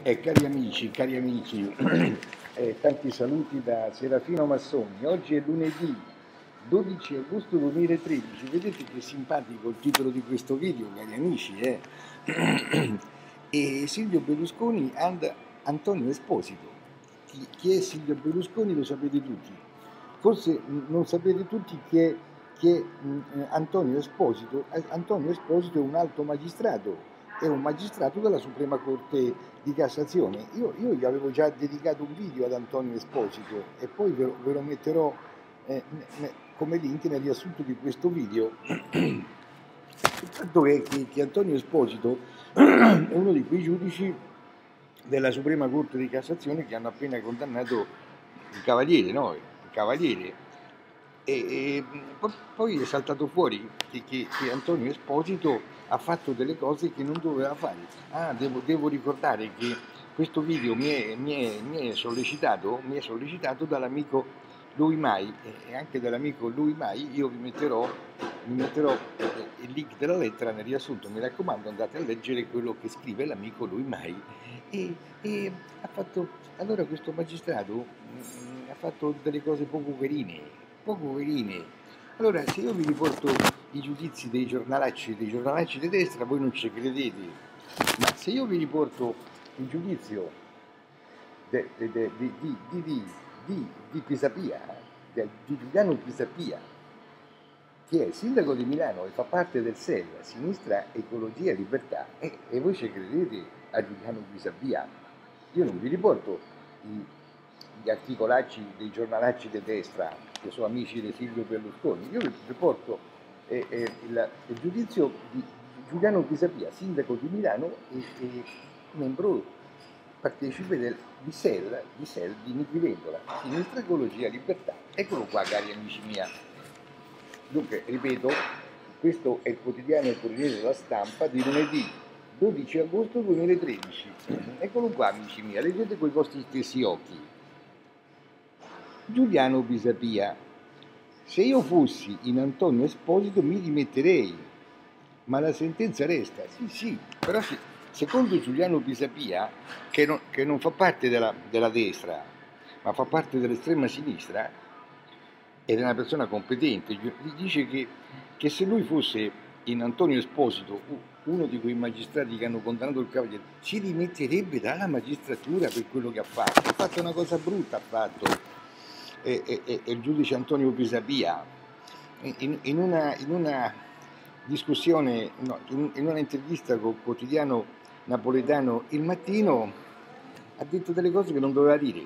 Cari amici, tanti saluti da Serafino Massoni. Oggi è lunedì 12 agosto 2013. Vedete che simpatico il titolo di questo video, cari amici, eh? E Silvio Berlusconi and Antonio Esposito. Chi è Silvio Berlusconi lo sapete tutti. Forse non sapete tutti chi è Antonio Esposito. Antonio Esposito è un alto magistrato. È un magistrato della Suprema Corte di Cassazione. Io gli avevo già dedicato un video ad Antonio Esposito e poi ve lo metterò come link nel riassunto di questo video. Il fatto è che Antonio Esposito è uno di quei giudici della Suprema Corte di Cassazione che hanno appena condannato il Cavaliere, no? Il Cavaliere. E poi è saltato fuori che Antonio Esposito ha fatto delle cose che non doveva fare. Devo ricordare che questo video mi è sollecitato dall'amico Lui Mai, e anche dall'amico Lui Mai io vi metterò il link della lettera nel riassunto. Mi raccomando, andate a leggere quello che scrive l'amico Lui Mai. E ha fatto, allora questo magistrato ha fatto delle cose poco carine. Allora, se io vi riporto i giudizi dei giornalacci di destra, voi non ci credete, ma se io vi riporto il giudizio di Pisapia, di Giuliano Pisapia, che è sindaco di Milano e fa parte del SEL, Sinistra Ecologia e Libertà, e voi ci credete a Giuliano Pisapia? Io non vi riporto gli articolacci dei giornalacci di destra che sono amici di Silvio Berlusconi, io vi riporto il giudizio di Giuliano Pisapia, sindaco di Milano e membro partecipe di SEL di Nichi Vendola, Sinistra Ecologia Libertà. Eccolo qua, cari amici miei. Dunque, ripeto, questo è il quotidiano Corriere della Stampa di lunedì 12 agosto 2013. Eccolo qua, amici miei, leggete con i vostri stessi occhi. Giuliano Pisapia: se io fossi in Antonio Esposito mi dimetterei, ma la sentenza resta. Sì, però secondo Giuliano Pisapia, che non fa parte della destra, ma fa parte dell'estrema sinistra, ed è una persona competente, gli dice che se lui fosse in Antonio Esposito, uno di quei magistrati che hanno condannato il Cavaliere, si dimetterebbe dalla magistratura per quello che ha fatto. Ha fatto una cosa brutta, ha fatto. E il giudice Antonio Pisapia, in una discussione, no, in una intervista col quotidiano napoletano Il Mattino, ha detto delle cose che non doveva dire.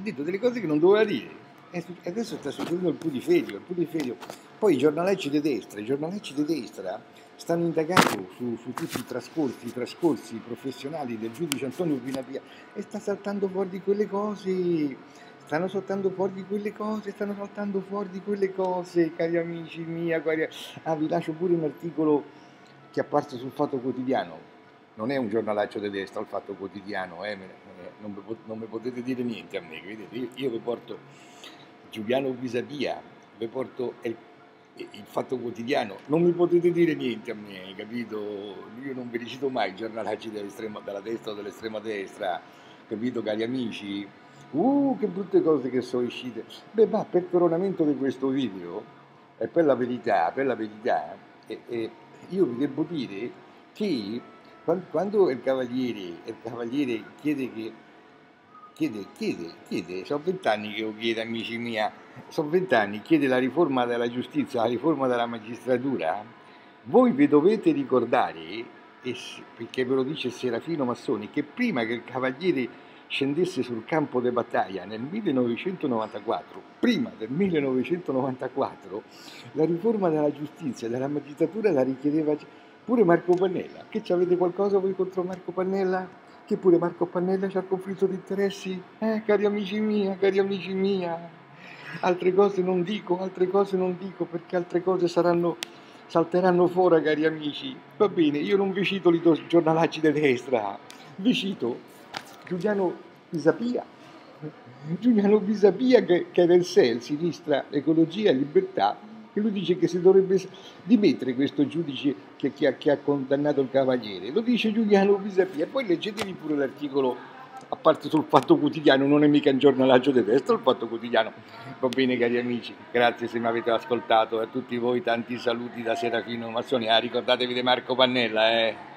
E adesso sta succedendo il putiferio. Poi i giornalacci di destra stanno indagando su tutti i trascorsi professionali del giudice Antonio Pisapia e stanno saltando fuori quelle cose, cari amici miei. Vi lascio pure un articolo che è apparso sul Fatto Quotidiano. Non è un giornalaccio di destra, il Fatto Quotidiano, non mi potete dire niente a me, vedete? Io vi porto Giuliano Pisapia, vi porto il Fatto Quotidiano, non mi potete dire niente a me, capito? Io non vi recito mai i giornalacci della destra o dell'estrema destra, capito, cari amici? Che brutte cose che sono uscite. Ma per coronamento di questo video, e per la verità, io vi devo dire che quando il Cavaliere chiede, sono 20 anni che lo chiede, amici miei, sono 20 anni, chiede la riforma della giustizia, la riforma della magistratura, voi vi dovete ricordare, perché ve lo dice Serafino Massoni, che prima che il Cavaliere scendesse sul campo di battaglia nel 1994, prima del 1994, la riforma della giustizia e della magistratura la richiedeva pure Marco Pannella. Che avete qualcosa voi contro Marco Pannella? Che pure Marco Pannella c'ha il conflitto di interessi? Cari amici miei, altre cose non dico, perché altre cose salteranno fuori, cari amici. Va bene, io non vi cito i giornalacci di destra, vi cito Giuliano Pisapia che è del SEL, Sinistra Ecologia e Libertà, che lui dice che si dovrebbe dimettere questo giudice che ha condannato il Cavaliere. Lo dice Giuliano Pisapia. Poi leggetevi pure l'articolo a parte sul Fatto Quotidiano, non è mica un giornalaggio di destra il Fatto Quotidiano. Va bene cari amici, grazie se mi avete ascoltato, a tutti voi tanti saluti da Serafino Mazzoni, ricordatevi di Marco Pannella.